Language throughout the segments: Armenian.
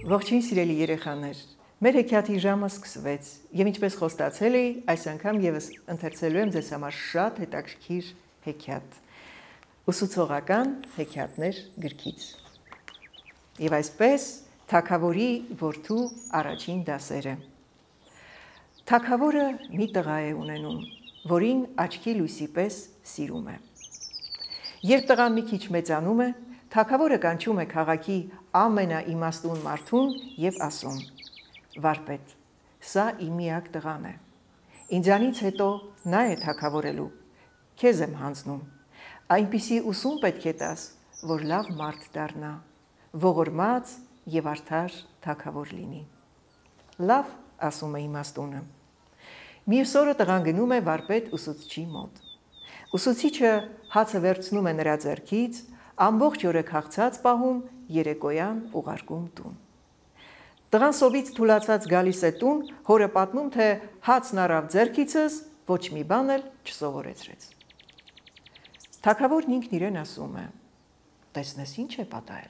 Ողջույն սիրելի երեխաներ, մեր հեքիաթի ժամը սկսվեց եւ ինչպես խոստացել էի, այս անգամ եւս ընթերցելու եմ ձեզ համար շատ հետաքրքիր հեքիաթ։ Ուսուցողական հեքիաթներ գրքից։ Եվ այսպես Թագավորի որդու առաջին դասերը։ Թագավորը մի տղա է ունենում, որին աչքի լույսի պես սիրում է։ Երբ տղան մի քիչ մեծանում է, Թագավորը կանչում է քաղաքի ամենաիմաստուն մարդուն եւ ասում. «Վարպետ, սա իմ միակ տղան է։ Ինձանից հետո նա է թագավորելու։ Քեզ եմ հանձնում։ Այնպիսի ուսում պետք է տաս, որ լավ մարդ դառնա, ողորմած եւ արդար թագավոր լինի»։ Լավ, ասում է իմաստունը։ Մյուս օրը տղան գնում է վարպետ ուսուցչի մոտ։ Ուսուցիչը հացը վերցնում է նրա ձեռքից, ամբողջ օրը քաղցած պահում, երեկոյան ուղարկում տուն։ Տղան սովից թուլացած գալիս է տուն, հորը պատմում, թե հացն առավ ձեռքիցս, ոչ մի բան էլ չսովորեցրեց։ Թագավորն ինքն իրեն ասում է. «Տեսնես ինչ է պատահել»։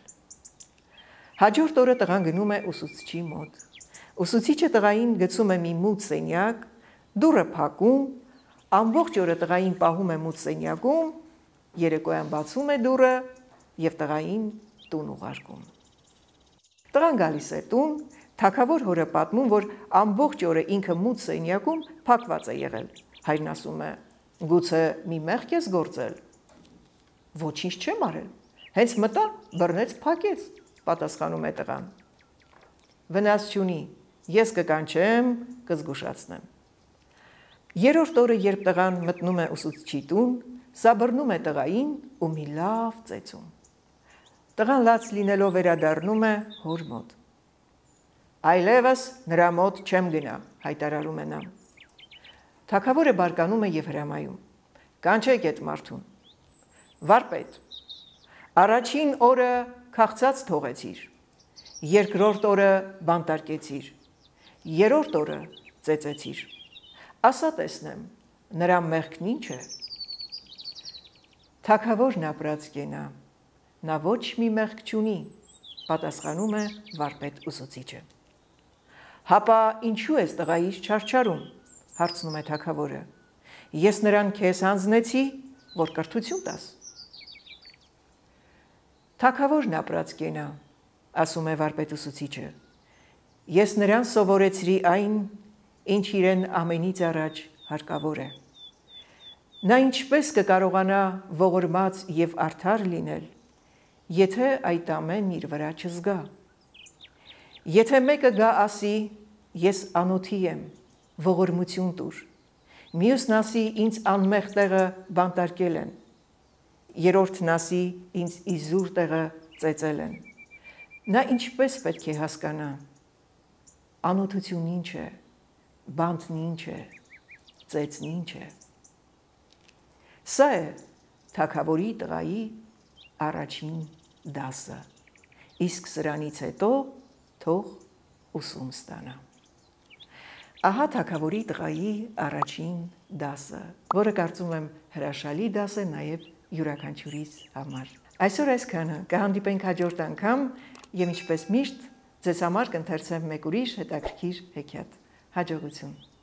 Հաջորդ օրը տղան գնում է ուսուցչի մոտ։ Ուսուցիչը տղային գցում է մի մութ սենյակ, դուռը փակում, ամբողջ օրը տղային պահում է մութ սենյակում, երեկոյան բացում է դուռը եւ տղային տուն ուղարկում։ Տղան գալիս է տուն, թագավոր հորը պատմում, որ ամբողջ օրը ինքը մութ սենյակում փակված է եղել։ Հայրն ասում է. «Գուցե մի մեղք ես գործել»։ «Ոչինչ չեմ արել, հենց մտա, բռնեց, փակեց», պատասխանում է տղան։ «Վնաս չունի, ես կկանչեմ, կզգուշացնեմ»։ Երրորդ օրը, երբ տղան մտնում է ուսուցչի տուն, սա բռնում է տղային ու մի լավ ծեծում։ Տղան լաց լինելով վերադառնում է հոր մոտ։ «Այլևս նրա մոտ չեմ գնա», հայտարարում է նա։ Թագավորը բարկանում է եւ հրամայում. «Կանչեք այդ մարդուն»։ «Վարպետ, առաջին օրը քաղցած թողեցիր, երկրորդ օրը բանտարկեցիր, երրորդ օրը ծեծեցիր։ Ասա տեսնեմ, նրա մեղքն ինչ է»։ Թագավորն ապրած կենա, նա ոչ մի մեղք չունի, պատասխանում է վարպետ ուսուցիչը։ «Հապա ինչու ես տղայից չարչարում», հարցնում է թագավորը։ «Ես նրան քեզ հանձնեցի, որ կրթություն տաս»։ «Թագավորն ապրած կենա», ասում է վարպետ ուսուցիչը։ «Ես նրան սովորեցրի այն, ինչ իրեն ամենից առաջ հարկավոր է։ Նա ինչպես կկարողանա ողորմած եւ արդար լինել, եթե այդ ամենն իր վրա չզգա։ Եթե մեկը գա ասի, ես անոթի եմ, ողորմություն տուր, մյուսն ասի, ինձ անմեղ տեղը բանտարկել են, երրորդն ասի, ինձ իզուր տեղը ծեծել են, նա ինչպես պետք է հասկանա, անոթություն ինչ է, բանտն ինչ է, ծեծն ինչ է։ Սա է թագավորի տղայի առաջին դասը, իսկ սրանից հետո թող ուսում ստանա»։ Ահա թագավորի տղայի առաջին դասը, որը կարծում եմ հրաշալի դաս է նաև յուրաքանչյուրիս համար։ Այսօր այսքանը, կհանդիպենք հաջորդ անգամ եւ ինչպես միշտ ձեզ համար կընթերցեմ մեկ ուրիշ հետաքրքիր հեքիաթ։ Հաջողություն։